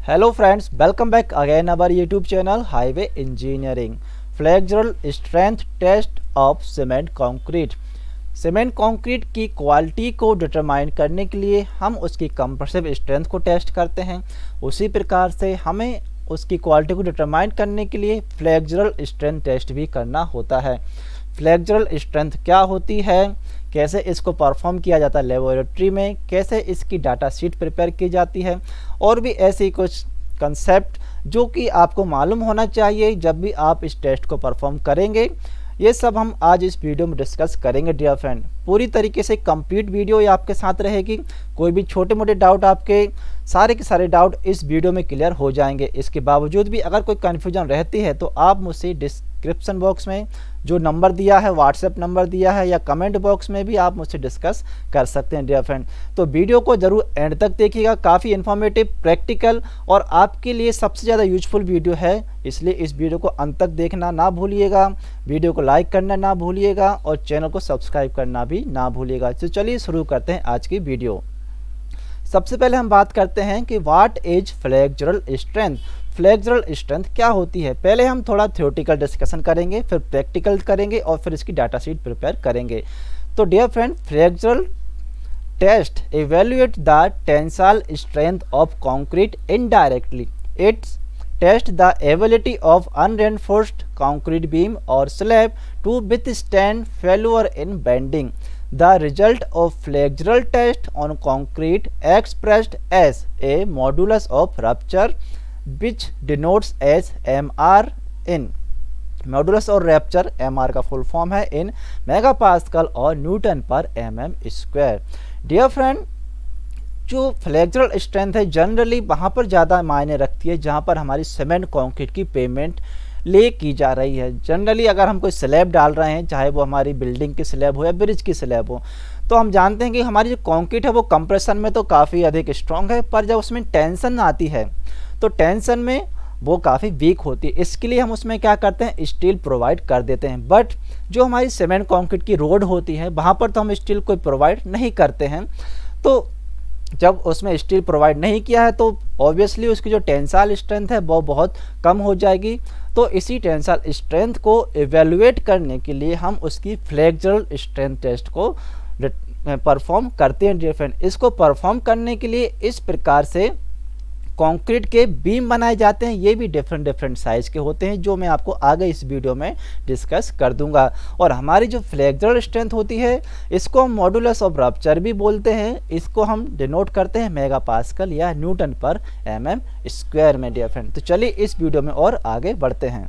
Hello friends, welcome back again our YouTube channel Highway Engineering. Flexural strength test of cement concrete. Cement concrete की quality को determine करने के लिए हम उसकी कंप्रेसिव स्ट्रेंथ को टेस्ट करते हैं। उसी प्रकार से हमें उसकी क्वालिटी को डिटरमाइन करने के लिए फ्लेक्सुरल स्ट्रेंथ टेस्ट भी करना होता है। फ्लेक्सुरल स्ट्रेंथ क्या होती है, कैसे इसको परफॉर्म किया जाता है लेबोरेटरी में, कैसे इसकी डाटा शीट प्रिपेयर की जाती है और भी ऐसी कुछ कंसेप्ट जो कि आपको मालूम होना चाहिए जब भी आप इस टेस्ट को परफॉर्म करेंगे, ये सब हम आज इस वीडियो में डिस्कस करेंगे डियर फ्रेंड। पूरी तरीके से कंप्लीट वीडियो ये आपके साथ रहेगी। कोई भी छोटे मोटे डाउट आपके सारे के सारे डाउट इस वीडियो में क्लियर हो जाएंगे। इसके बावजूद भी अगर कोई कन्फ्यूजन रहती है तो आप मुझसे डिस्क्रिप्शन बॉक्स में जो नंबर दिया है, व्हाट्सएप नंबर दिया है, या कमेंट बॉक्स में भी आप मुझसे डिस्कस कर सकते हैं डियर फ्रेंड। तो वीडियो को जरूर एंड तक देखिएगा, काफ़ी इन्फॉर्मेटिव, प्रैक्टिकल और आपके लिए सबसे ज़्यादा यूजफुल वीडियो है, इसलिए इस वीडियो को अंत तक देखना ना भूलिएगा। वीडियो को लाइक करना ना भूलिएगा और चैनल को सब्सक्राइब करना भी ना भूलिएगा। तो चलिए शुरू करते हैं आज की वीडियो। सबसे पहले हम बात करते हैं कि what is flexural strength. Flexural strength क्या होती है। पहले हम थोड़ा थ्योरेटिकल डिस्कशन करेंगे, फिर प्रैक्टिकल करेंगे और फिर इसकी डाटा शीट प्रिपेयर करेंगे। तो dear friend, flexural test evaluate the tensile strength of concrete indirectly. It's test the ability of unreinforced concrete beam or slab to withstand failure in bending. The result of flexural test on concrete expressed as a modulus of rupture which denotes as MR in modulus और rupture MR का full form है in megapascal और newton पर mm²। Dear friend, जो flexural strength है generally वहाँ पर ज़्यादा मायने रखती है जहाँ पर हमारी सीमेंट कंक्रीट की पेमेंट ले की जा रही है। जनरली अगर हम कोई स्लैब डाल रहे हैं, चाहे वो हमारी बिल्डिंग की स्लैब हो या ब्रिज की स्लैब हो, तो हम जानते हैं कि हमारी जो कंक्रीट है वो कंप्रेशन में तो काफ़ी अधिक स्ट्रॉन्ग है, पर जब उसमें टेंशन आती है तो टेंशन में वो काफ़ी वीक होती है। इसके लिए हम उसमें क्या करते हैं, स्टील प्रोवाइड कर देते हैं। बट जो हमारी सीमेंट कंक्रीट की रोड होती है वहाँ पर तो हम स्टील कोई प्रोवाइड नहीं करते हैं। तो जब उसमें स्टील प्रोवाइड नहीं किया है तो ऑब्वियसली उसकी जो टेंसाइल स्ट्रेंथ है वो बहुत कम हो जाएगी। तो इसी टेंसाइल स्ट्रेंथ को इवेलुएट करने के लिए हम उसकी फ्लेक्सुरल स्ट्रेंथ टेस्ट को परफॉर्म करते हैं डियर फ्रेंड। इसको परफॉर्म करने के लिए इस प्रकार से कंक्रीट के बीम बनाए जाते हैं। ये भी डिफरेंट साइज के होते हैं जो मैं आपको आगे इस वीडियो में डिस्कस कर दूंगा। और हमारी जो फ्लेक्सुरल स्ट्रेंथ होती है इसको हम मॉडुलस ऑफ रप्चर भी बोलते हैं। इसको हम डिनोट करते हैं मेगापास्कल या न्यूटन पर mm² में डियर फ्रेंड। तो चलिए इस वीडियो में और आगे बढ़ते हैं।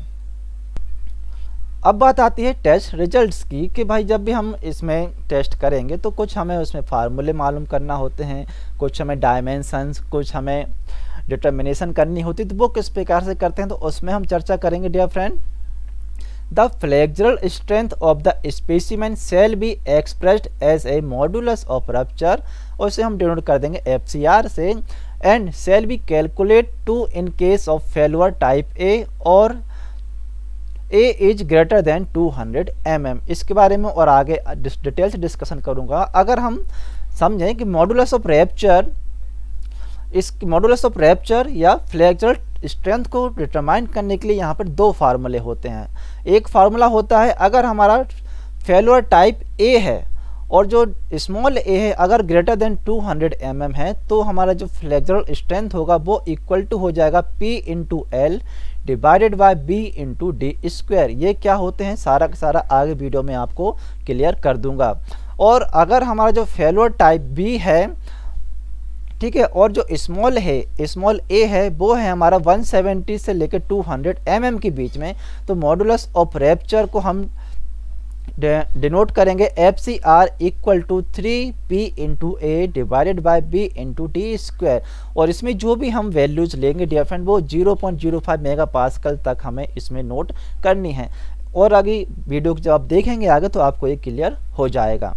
अब बात आती है टेस्ट रिजल्ट्स की कि भाई जब भी हम इसमें टेस्ट करेंगे तो कुछ हमें उसमें फार्मूले मालूम करना होते हैं, कुछ हमें डायमेंशंस, कुछ हमें डिटर्मिनेशन करनी होती है। तो वो किस प्रकार से करते हैं तो उसमें हम चर्चा करेंगे dear friend. The flexural strength of the specimen shall be expressed as a modulus of rupture, और इसे हम डिनोट कर देंगे FCR से, and shall be calculate to in case of failure type A और A is greater than 200 mm। इसके बारे में और आगे डिटेल से डिस्कशन करूंगा। अगर हम समझें कि मॉडुलस ऑफ रैप्चर, इस मॉडुलस ऑफ रैप्चर या फ्लेक्सुरल स्ट्रेंथ को डिटरमाइन करने के लिए यहाँ पर दो फार्मूले होते हैं। एक फार्मूला होता है अगर हमारा फेल्यूर टाइप A है और जो स्मॉल a है अगर ग्रेटर देन 200 mm है, तो हमारा जो फ्लेक्सुरल स्ट्रेंथ होगा वो इक्वल टू हो जाएगा P into L divided by B into D²। ये क्या होते हैं सारा का सारा आगे वीडियो में आपको क्लियर कर दूंगा। और अगर हमारा जो फेल्यूर टाइप B है, ठीक है, और जो स्मॉल है, स्मॉल a है, वो है हमारा 170 से लेकर 200 mm के बीच में, तो मॉडुलस ऑफ रैप्चर को हम डिनोट करेंगे FCR equal to 3P into A divided by B into D²। और इसमें जो भी हम वैल्यूज लेंगे डियर फ्रेंड वो 0.05 मेगापास्कल तक हमें इसमें नोट करनी है। और आगे वीडियो जब आप देखेंगे आगे तो आपको ये क्लियर हो जाएगा।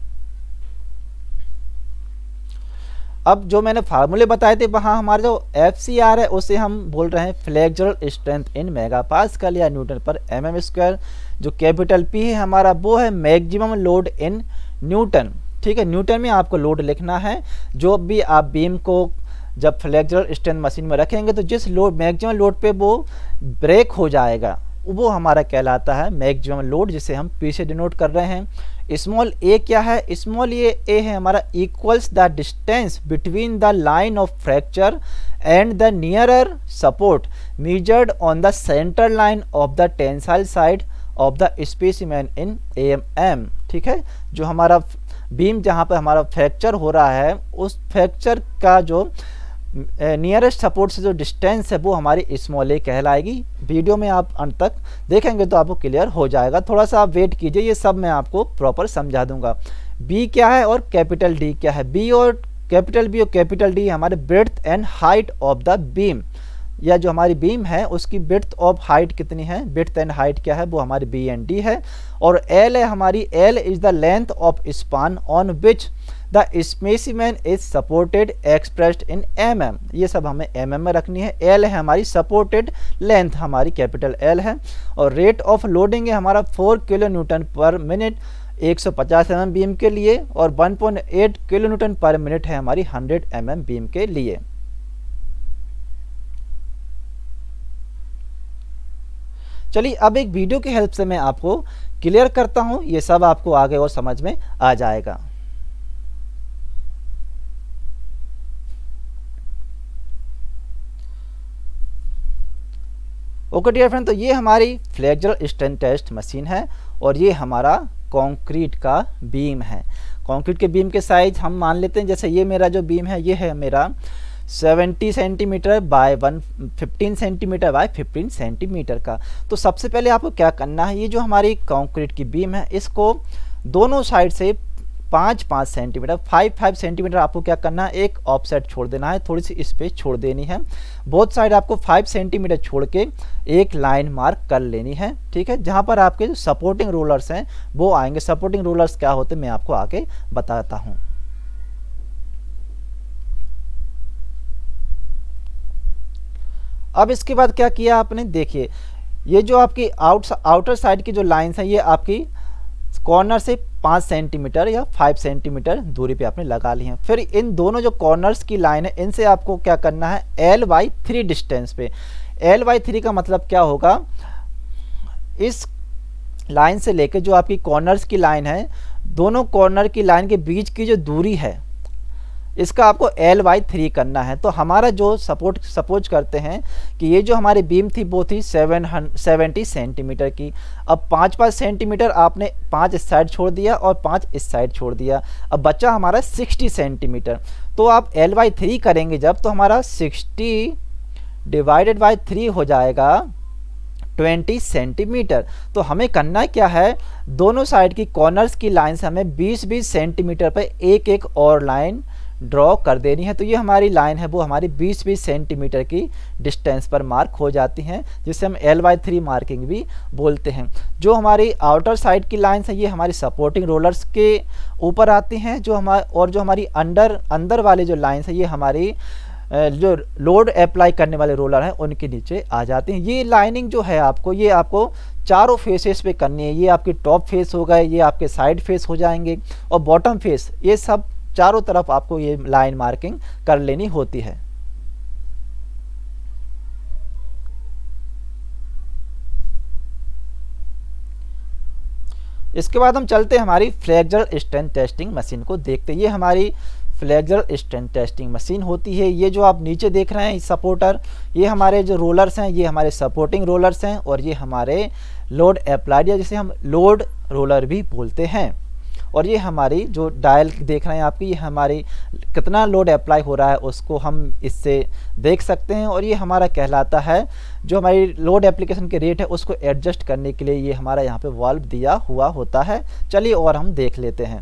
अब जो मैंने फार्मूले बताए थे वहाँ हमारा जो FCR है उसे हम बोल रहे हैं फ्लेक्सुरल स्ट्रेंथ इन मेगापास्कल या न्यूटन पर mm²। जो कैपिटल P है हमारा वो है मैक्सिमम लोड इन न्यूटन। ठीक है, न्यूटन में आपको लोड लिखना है। जो भी आप बीम को जब फ्लेक्सुरल स्ट्रेंथ मशीन में रखेंगे तो जिस लोड मैक्सिमम लोड पे वो ब्रेक हो जाएगा वो हमारा कहलाता है मैक्सिमम लोड, जिसे हम पी से डिनोट कर रहे हैं। स्मॉल ए क्या है? स्मॉल ए है हमारा equals the distance between the line of fracture and the nearer support measured on the centre line of the tensile side of the specimen in AMM. ठीक है, जो हमारा बीम जहाँ पे हमारा फ्रैक्चर हो रहा है उस फ्रैक्चर का जो नियरेस्ट सपोर्ट से जो डिस्टेंस है वो हमारी स्मॉल ए कहलाएगी। वीडियो में आप अंत तक देखेंगे तो आपको क्लियर हो जाएगा, थोड़ा सा आप वेट कीजिए, ये सब मैं आपको प्रॉपर समझा दूंगा। बी क्या है और कैपिटल डी क्या है? बी और कैपिटल डी हमारे breadth and height of the beam, या जो हमारी बीम है उसकी ब्रेड्थ ऑफ हाइट कितनी है, ब्रेड्थ एंड हाइट क्या है, वो हमारी बी एंड डी है। और एल है हमारी, L is the length of span on which the specimen is supported expressed in mm। ये सब हमें mm में रखनी है। एल है हमारी सपोर्टेड लेंथ, हमारी कैपिटल एल है। और रेट ऑफ लोडिंग है हमारा 4 kilo newton per minute 150 mm beam के लिए, और 1.8 किलो न्यूटन पर मिनट है हमारी 100 mm बीम के लिए। चलिए अब एक वीडियो की हेल्प से मैं आपको क्लियर करता हूं, ये सब आपको आगे और समझ में आ जाएगा। ओके डियर फ्रेंड, तो ये हमारी फ्लेक्सुरल स्ट्रेंथ टेस्ट मशीन है और ये हमारा कंक्रीट का बीम है। कंक्रीट के बीम के साइज हम मान लेते हैं, जैसे ये मेरा जो बीम है ये है मेरा 70 centimetre by 15 centimetre by 15 centimetre का। तो सबसे पहले आपको क्या करना है, ये जो हमारी कंक्रीट की बीम है इसको दोनों साइड से 5-5 सेंटीमीटर 5-5 सेंटीमीटर आपको क्या करना है, एक ऑफसेट छोड़ देना है, थोड़ी सी स्पेस छोड़ देनी है। बोथ साइड आपको 5 सेंटीमीटर छोड़ के एक लाइन मार्क कर लेनी है। ठीक है, जहाँ पर आपके जो सपोर्टिंग रोलर्स हैं वो आएंगे। सपोर्टिंग रोलर्स क्या होते हैं मैं आपको आगे बताता हूँ। अब इसके बाद क्या किया आपने, देखिए ये जो आपकी आउटर साइड की जो लाइंस हैं ये आपकी कॉर्नर से 5 सेंटीमीटर या 5 सेंटीमीटर दूरी पे आपने लगा ली है। फिर इन दोनों जो कॉर्नर्स की लाइन है इनसे आपको क्या करना है, L/3 डिस्टेंस पे। L/3 का मतलब क्या होगा, इस लाइन से लेके जो आपकी कॉर्नर्स की लाइन है, दोनों कॉर्नर की लाइन के बीच की जो दूरी है इसका आपको L/3 करना है। तो हमारा जो सपोज करते हैं कि ये जो हमारी बीम थी वो थी 70 सेंटीमीटर की। अब 5-5 सेंटीमीटर आपने 5 इस साइड छोड़ दिया और 5 इस साइड छोड़ दिया, अब बचा हमारा 60 सेंटीमीटर। तो आप L/3 करेंगे जब, तो हमारा 60 डिवाइडेड बाय 3 हो जाएगा 20 सेंटीमीटर। तो हमें करना क्या है, दोनों साइड की कॉर्नर्स की लाइन से हमें 20-20 सेंटीमीटर पर एक एक और लाइन ड्रॉ कर देनी है। तो ये हमारी लाइन है वो हमारी 20-20 सेंटीमीटर की डिस्टेंस पर मार्क हो जाती हैं, जिसे हम L/3 मार्किंग भी बोलते हैं। जो हमारी आउटर साइड की लाइन्स है ये हमारी सपोर्टिंग रोलर्स के ऊपर आती हैं, जो हमारी अंदर वाले जो लाइन्स है ये हमारी जो लोड अप्लाई करने वाले रोलर हैं उनके नीचे आ जाते हैं। ये लाइनिंग जो है ये आपको चारों फेसेस पे करनी है। ये आपके टॉप फेस हो गए, ये आपके साइड फेस हो जाएंगे और बॉटम फेस, ये सब चारों तरफ आपको ये लाइन मार्किंग कर लेनी होती है। इसके बाद हम चलते हैं हमारी फ्लेक्सुरल स्ट्रेंथ टेस्टिंग मशीन को देखते हैं। ये हमारी फ्लेक्सुरल स्ट्रेंथ टेस्टिंग मशीन होती है। ये जो आप नीचे देख रहे हैं सपोर्टर, ये हमारे जो रोलर्स हैं ये हमारे सपोर्टिंग रोलर्स हैं और ये हमारे लोड अप्लाइड या जिसे हम लोड रोलर भी बोलते हैं। और ये हमारी जो डायल देख रहे हैं आपकी, ये हमारी कितना लोड अप्लाई हो रहा है उसको हम इससे देख सकते हैं। और ये हमारा कहलाता है जो हमारी लोड एप्लीकेशन के रेट है उसको एडजस्ट करने के लिए ये हमारा यहाँ पे वाल्व दिया हुआ होता है। चलिए और हम देख लेते हैं।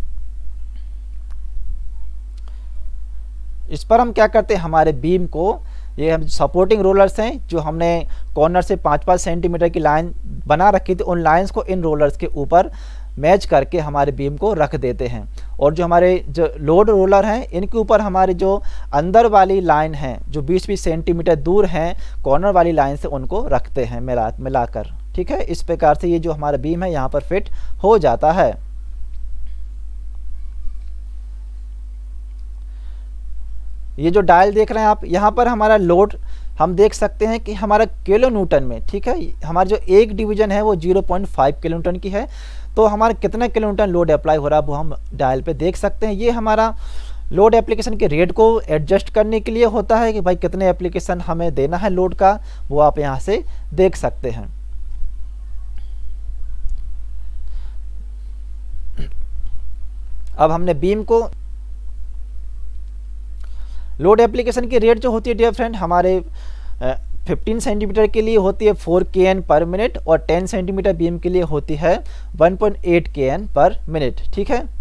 इस पर हम क्या करते हैं, हमारे बीम को, ये हम सपोर्टिंग रोलर्स हैं जो हमने कॉर्नर से 5-5 सेंटीमीटर की लाइन बना रखी थी, उन लाइंस को इन रोलर्स के ऊपर मैच करके हमारे बीम को रख देते हैं। और जो हमारे जो लोड रोलर हैं इनके ऊपर हमारे जो अंदर वाली लाइन हैं जो 20-20 सेंटीमीटर दूर हैं कॉर्नर वाली लाइन से, उनको रखते हैं मिलाकर। ठीक है, इस प्रकार से ये जो हमारा बीम है यहाँ पर फिट हो जाता है। ये जो डायल देख रहे हैं आप, यहाँ पर हमारा लोड हम देख सकते हैं कि हमारा किलो न्यूटन में, ठीक है, हमारा जो एक डिवीजन है वो 0.5 किलो न्यूटन की है। तो हमारा कितना किलो न्यूटन लोड अप्लाई हो रहा है वो हम डायल पे देख सकते हैं। ये हमारा लोड एप्लीकेशन के रेट को एडजस्ट करने के लिए होता है कि भाई कितने एप्लीकेशन हमें देना है लोड का, वो आप यहाँ से देख सकते हैं। अब हमने बीम को लोड एप्लीकेशन की रेट जो होती है डियर फ्रेंड, हमारे 15 सेंटीमीटर के लिए होती है 4 kN पर मिनट और 10 सेंटीमीटर बीम के लिए होती है 1.8 kN पर मिनट, ठीक है।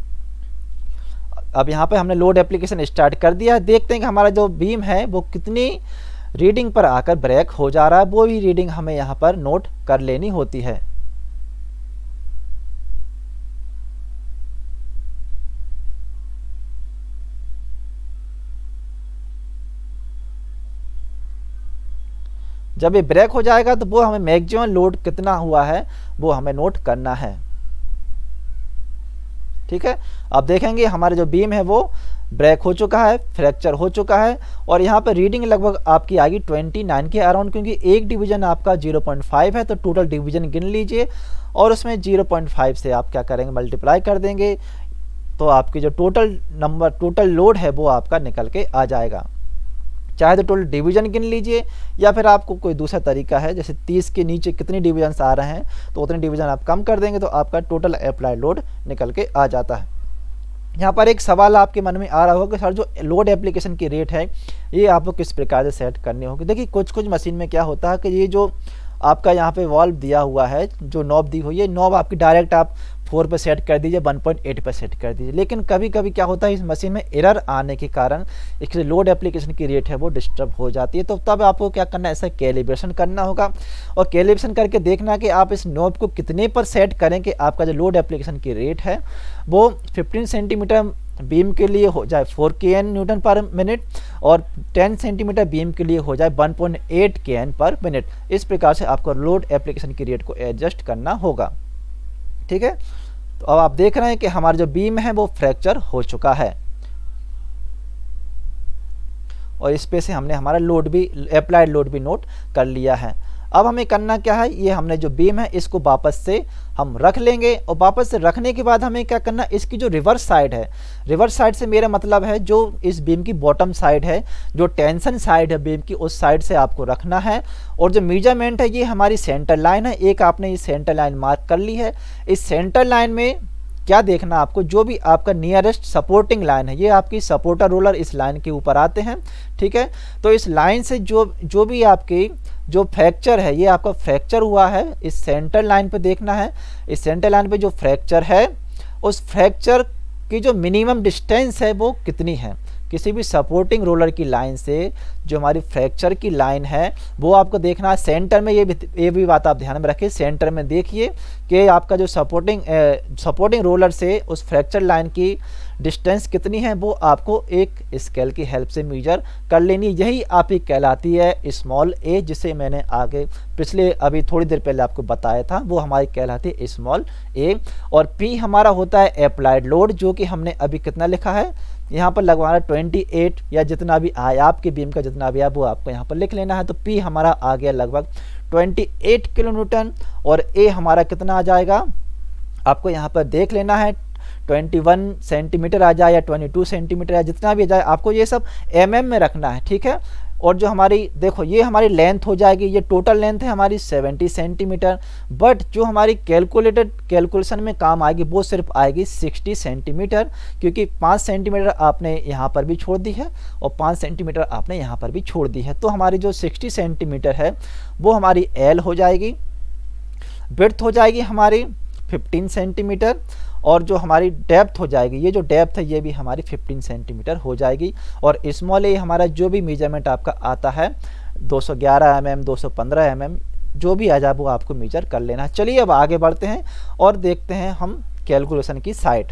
अब यहाँ पे हमने लोड एप्लीकेशन स्टार्ट कर दिया है। देखते हैं कि हमारा जो बीम है वो कितनी रीडिंग पर आकर ब्रेक हो जा रहा है, वो भी रीडिंग हमें यहाँ पर नोट कर लेनी होती है। जब ये ब्रेक हो जाएगा तो वो हमें मैक्सिमम लोड कितना हुआ है वो हमें नोट करना है, ठीक है। अब देखेंगे हमारे जो बीम है वो ब्रेक हो चुका है, फ्रैक्चर हो चुका है और यहाँ पे रीडिंग लगभग आपकी आएगी 29 के अराउंड, क्योंकि एक डिवीजन आपका 0.5 है तो टोटल डिवीजन गिन लीजिए और उसमें 0.5 से आप क्या करेंगे, मल्टीप्लाई कर देंगे, तो आपकी जो टोटल लोड है वो आपका निकल के आ जाएगा। चाहे तो टोटल डिवीजन गिन लीजिए या फिर आपको कोई दूसरा तरीका है, जैसे 30 के नीचे कितने डिवीजन्स आ रहे हैं तो उतने डिवीजन आप कम कर देंगे तो आपका टोटल अप्लाइड लोड निकल के आ जाता है। यहाँ पर एक सवाल आपके मन में आ रहा होगा कि सर जो लोड एप्लीकेशन की रेट है ये आपको किस प्रकार से सेट करनी होगी। देखिए कुछ मशीन में क्या होता है कि ये जो आपका यहाँ पे वाल्व दिया हुआ है, जो नॉब दी हुई है, नॉब आपकी डायरेक्ट आप 4 पे सेट कर दीजिए, 1.8 पे सेट कर दीजिए। लेकिन कभी कभी क्या होता है इस मशीन में एरर आने के कारण इसकी लोड एप्लीकेशन की रेट है वो डिस्टर्ब हो जाती है। तो तब आपको क्या करना है, ऐसा कैलिब्रेशन करना होगा और कैलिब्रेशन करके देखना कि आप इस नॉब को कितने पर सेट करें कि आपका जो लोड एप्लीकेशन की रेट है वो 15 सेंटीमीटर बीम के लिए हो जाए 4 kN न्यूटन पर मिनट और 10 सेंटीमीटर बीम के लिए हो जाए 1.8 kN पर मिनट। इस प्रकार से आपको लोड एप्लीकेशन की रेट को एडजस्ट करना होगा, ठीक है। तो अब आप देख रहे हैं कि हमारा जो बीम है वो फ्रैक्चर हो चुका है और इस पे से हमने हमारा लोड भी, अप्लाइड लोड भी नोट कर लिया है। अब हमें करना क्या है, ये हमने जो बीम है इसको वापस से हम रख लेंगे और वापस से रखने के बाद हमें क्या करना, इसकी जो रिवर्स साइड है, रिवर्स साइड से मेरा मतलब है जो इस बीम की बॉटम साइड है, जो टेंशन साइड है बीम की, उस साइड से आपको रखना है। और जो मेजरमेंट है ये हमारी सेंटर लाइन है, एक आपने ये सेंटर लाइन मार्क कर ली है। इस सेंटर लाइन में क्या देखना आपको, जो भी आपका नियरेस्ट सपोर्टिंग लाइन है, ये आपकी सपोर्टर रोलर इस लाइन के ऊपर आते हैं, ठीक है। तो इस लाइन से जो भी आपकी जो फ्रैक्चर है, ये आपका फ्रैक्चर हुआ है, इस सेंटर लाइन पे देखना है। इस सेंटर लाइन पे जो फ्रैक्चर है उस फ्रैक्चर की जो मिनिमम डिस्टेंस है वो कितनी है, किसी भी सपोर्टिंग रोलर की लाइन से जो हमारी फ्रैक्चर की लाइन है वो आपको देखना है। सेंटर में ये भी बात आप ध्यान में रखिए, सेंटर में देखिए कि आपका जो सपोर्टिंग रोलर से उस फ्रैक्चर लाइन की डिस्टेंस कितनी है, वो आपको एक स्केल की हेल्प से मेजर कर लेनी। यही आपकी कहलाती है स्मॉल ए, जिसे मैंने आगे पिछले अभी थोड़ी देर पहले आपको बताया था, वो हमारी कहलाती है स्मॉल ए। और पी हमारा होता है अप्लाइड लोड, जो कि हमने अभी कितना लिखा है यहाँ पर लगवाना 28 या जितना भी आया आपके बीम का जितना भी है वो आपको यहाँ पर लिख लेना है। तो पी हमारा आ गया लगभग 28 किलो न्यूटन और ए हमारा कितना आ जाएगा आपको यहाँ पर देख लेना है, 21 सेंटीमीटर आ जाए या 22 सेंटीमीटर या जितना भी आ जाए, आपको ये सब mm में रखना है, ठीक है। और जो हमारी देखो ये हमारी लेंथ हो जाएगी, ये टोटल लेंथ है हमारी 70 सेंटीमीटर, बट जो हमारी कैलकुलेशन में काम आएगी वो सिर्फ आएगी 60 सेंटीमीटर, क्योंकि 5 सेंटीमीटर आपने यहाँ पर भी छोड़ दी है और 5 सेंटीमीटर आपने यहाँ पर भी छोड़ दी है। तो हमारी जो 60 सेंटीमीटर है वो हमारी एल हो जाएगी। विड्थ हो जाएगी हमारी 15 सेंटीमीटर और जो हमारी डेप्थ हो जाएगी, ये जो डेप्थ है ये भी हमारी 15 सेंटीमीटर हो जाएगी। और स्मॉल ए हमारा जो भी मेजरमेंट आपका आता है 211 mm 215 mm जो भी आ जाए वो आपको मेजर कर लेना है। चलिए अब आगे बढ़ते हैं और देखते हैं हम कैलकुलेशन की साइड।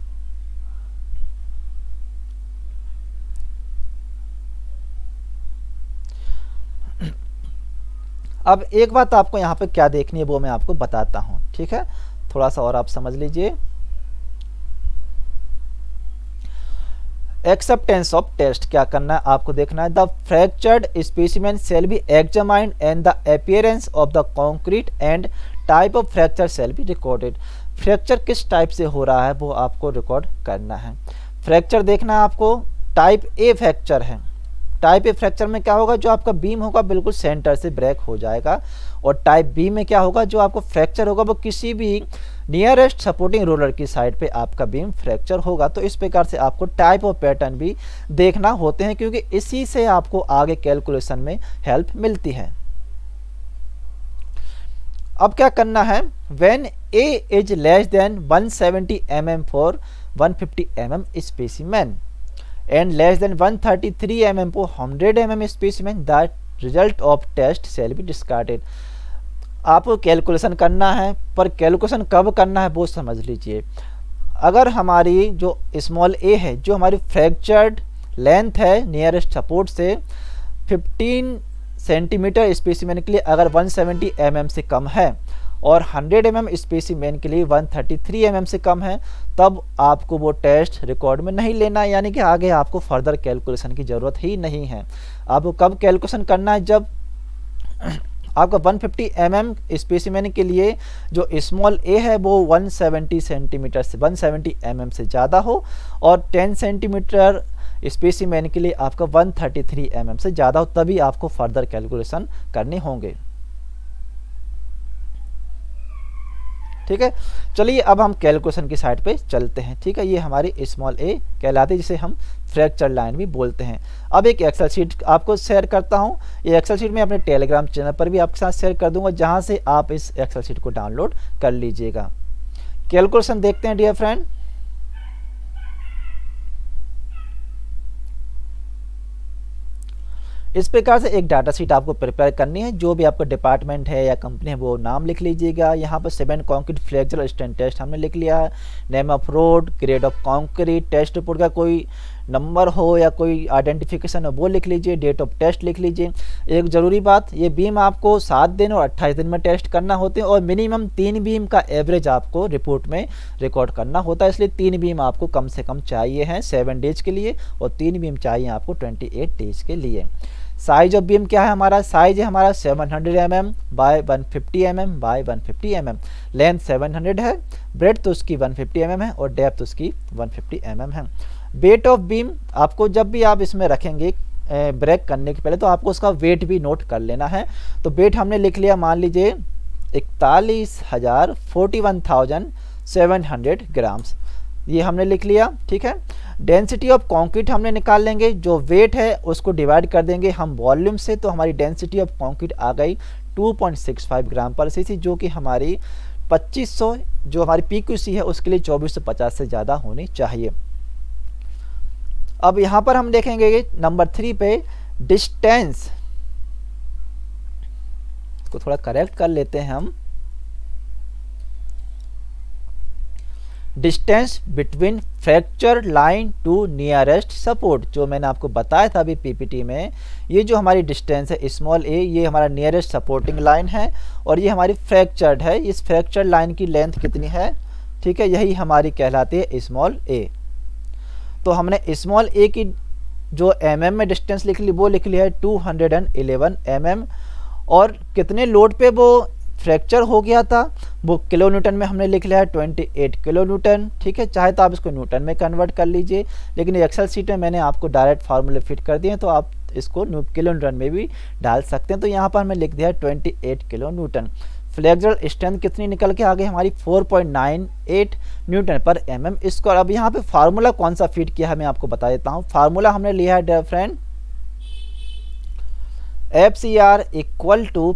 अब एक बात आपको यहाँ पे क्या देखनी है वो मैं आपको बताता हूँ, ठीक है, थोड़ा सा और आप समझ लीजिए। एक्सेप्टेंस ऑफ टेस्ट क्या करना है आपको देखना है। The fractured specimen shall be examined and the appearance of the concrete and type of fracture shall be recorded. Fracture किस टाइप से हो रहा है वो आपको रिकॉर्ड करना है। फ्रैक्चर देखना है आपको, टाइप ए फ्रैक्चर है। टाइप ए फ्रैक्चर में क्या होगा, जो आपका बीम होगा बिल्कुल सेंटर से ब्रेक हो जाएगा, और टाइप बी में क्या होगा, जो आपको फ्रैक्चर होगा वो किसी भी नियरेस्ट सपोर्टिंग रोलर की साइड पे आपका बीम फ्रैक्चर होगा। तो इस प्रकार से आपको टाइप ऑफ पैटर्न भी देखना होते हैं, क्योंकि इसी से आपको आगे कैलकुलेशन में हेल्प मिलती है। अब क्या करना है, when a is less than 170 mm for 150 mm specimen and less than 133 mm for 100 mm specimen, the result of test shall be discarded. आपको कैलकुलेशन करना है, पर कैलकुलेशन कब करना है वो समझ लीजिए। अगर हमारी जो स्मॉल ए है, जो हमारी फ्रैक्चर्ड लेंथ है नियरेस्ट सपोर्ट से 15 सेंटीमीटर स्पेसिमेन के लिए अगर 170 mm से कम है और 100 mm स्पेसिमेन के लिए 133 mm से कम है, तब आपको वो टेस्ट रिकॉर्ड में नहीं लेना, यानी कि आगे आपको फर्दर कैलकुलेशन की ज़रूरत ही नहीं है। आपको कब कैलकुलेशन करना है, जब आपका 150 mm स्पेसिमेन के लिए जो स्मॉल ए है वो 170 सेंटीमीटर से 170 mm से ज़्यादा हो, और 10 सेंटीमीटर स्पेसिमेन के लिए आपका 133 mm से ज़्यादा हो, तभी आपको फर्दर कैलकुलेशन करने होंगे। ठीक है, चलिए अब हम कैलकुलेशन की साइड पे चलते हैं। ठीक है, ये हमारी स्मॉल ए कहलाती है, जिसे हम फ्रैक्चर लाइन भी बोलते हैं। अब एक एक्सेल शीट आपको शेयर करता हूँ। ये एक्सेल शीट मैं अपने टेलीग्राम चैनल पर भी आपके साथ शेयर कर दूंगा, जहाँ से आप इस एक्सेल शीट को डाउनलोड कर लीजिएगा। कैलकुलेशन देखते हैं डियर फ्रेंड। इस प्रकार से एक डाटा शीट आपको प्रिपेयर करनी है। जो भी आपका डिपार्टमेंट है या कंपनी है वो नाम लिख लीजिएगा। यहाँ पर cement concrete flexural strength test हमने लिख लिया है। Name of road, grade of concrete, test report का कोई नंबर हो या कोई आइडेंटिफिकेशन हो वो लिख लीजिए। डेट ऑफ टेस्ट लिख लीजिए। एक ज़रूरी बात, ये बीम आपको 7 दिन और 28 दिन में टेस्ट करना होते हैं, और मिनिमम 3 बीम का एवरेज आपको रिपोर्ट में रिकॉर्ड करना होता है। इसलिए 3 बीम आपको कम से कम चाहिए हैं 7 डेज के लिए, और 3 बीम चाहिए आपको 28 डेज के लिए। साइज ऑफ बीम क्या है हमारा, साइज है हमारा 700 mm by 150 mm by 150 mm। Length 700 है, ब्रेड तो उसकी 150 mm है, और डेप्थ उसकी 150 mm है। वेट ऑफ बीम आपको जब भी आप इसमें रखेंगे ब्रेक करने के पहले, तो आपको उसका वेट भी नोट कर लेना है। तो वेट हमने लिख लिया, मान लीजिए 41,700 ग्राम्स, ये हमने लिख लिया। ठीक है, डेंसिटी ऑफ कंक्रीट हमने निकाल लेंगे। जो वेट है उसको डिवाइड कर देंगे हम वॉल्यूम से, तो हमारी डेंसिटी ऑफ कंक्रीट आ गई 2.65 ग्राम पर सीसी, जो कि हमारी 2500 जो हमारी PQC है उसके लिए 2450 से ज़्यादा होनी चाहिए। अब यहाँ पर हम देखेंगे नंबर 3 पे डिस्टेंस को थोड़ा करेक्ट कर लेते हैं हम। Distance between fracture line to nearest support, जो मैंने आपको बताया था अभी PPT में, ये जो हमारी डिस्टेंस है स्मॉल ए, ये हमारा नियरेस्ट सपोर्टिंग लाइन है, और ये हमारी फ्रैक्चर्ड है। इस फ्रैक्चर लाइन की लेंथ कितनी है, ठीक है, यही हमारी कहलाती है स्मॉल ए। तो हमने स्मॉल ए की जो mm में डिस्टेंस लिख ली वो लिख लिया है 211 mm, और कितने लोड पे वो फ्रैक्चर हो गया था वो किलो न्यूटन में हमने लिख लिया है 28 किलो न्यूटन। ठीक है, चाहे तो आप इसको न्यूटन में कन्वर्ट कर लीजिए, लेकिन एक्सेल शीट में मैंने आपको डायरेक्ट फार्मूले फिट कर दिए हैं, तो आप इसको किलो न्यूटन में भी डाल सकते हैं। तो यहाँ पर हमें लिख दिया है 28 किलो न्यूटन। फ्लेक्सुरल स्ट्रेंथ कितनी निकल के आगे हमारी 4.98 न्यूटन पर mm स्क्वायर। अब यहाँ पे फार्मूला कौन सा फिट किया है मैं आपको बता देता हूँ। फार्मूला हमने लिया है dear friend, FCR equal to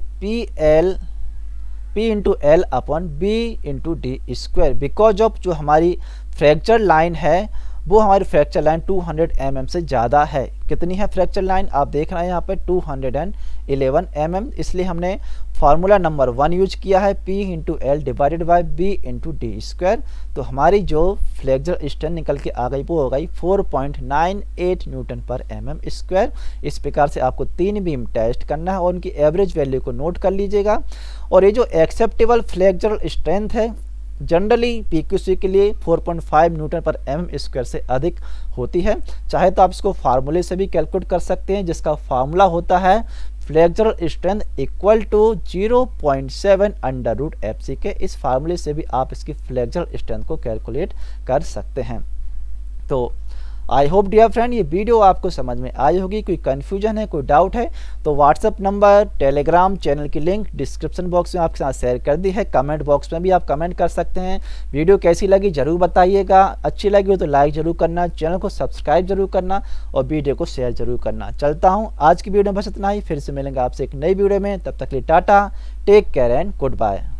P into L upon B into D square. Because of जो हमारी फ्रैक्चर लाइन है वो हमारी फ्रैक्चर लाइन 200 mm से ज़्यादा है। कितनी है फ्रैक्चर लाइन, आप देख रहे हैं यहाँ पे 211 mm, इसलिए हमने फार्मूला नंबर 1 यूज किया है, P into L divided by B into D square. तो हमारी जो फ्लेक्सुरल स्ट्रेंथ निकल के आ गई वो हो गई 4.98 न्यूटन पर mm स्क्वायर। इस प्रकार से आपको 3 बीम टेस्ट करना है और उनकी एवरेज वैल्यू को नोट कर लीजिएगा। और ये जो एक्सेप्टेबल फ्लेक्सुरल स्ट्रेंथ है जनरली PQC के लिए 4.5 न्यूटन पर mm² से अधिक होती है। चाहे तो आप इसको फार्मूले से भी कैलकुलेट कर सकते हैं, जिसका फार्मूला होता है flexural strength equal to 0.7 √FC के। इस फार्मूले से भी आप इसकी फ्लेक्सुरल स्ट्रेंथ को कैलकुलेट कर सकते हैं। तो आई होप डियर फ्रेंड ये वीडियो आपको समझ में आई होगी। कोई कन्फ्यूजन है, कोई डाउट है तो व्हाट्सअप नंबर, टेलीग्राम चैनल की लिंक डिस्क्रिप्शन बॉक्स में आपके साथ शेयर कर दी है। कमेंट बॉक्स में भी आप कमेंट कर सकते हैं। वीडियो कैसी लगी ज़रूर बताइएगा। अच्छी लगी हो तो लाइक ज़रूर करना, चैनल को सब्सक्राइब जरूर करना और वीडियो को शेयर जरूर करना। चलता हूँ, आज की वीडियो में बस इतना ही। फिर से मिलेंगे आपसे एक नई वीडियो में। तब तक के लिए tata, take care and good bye.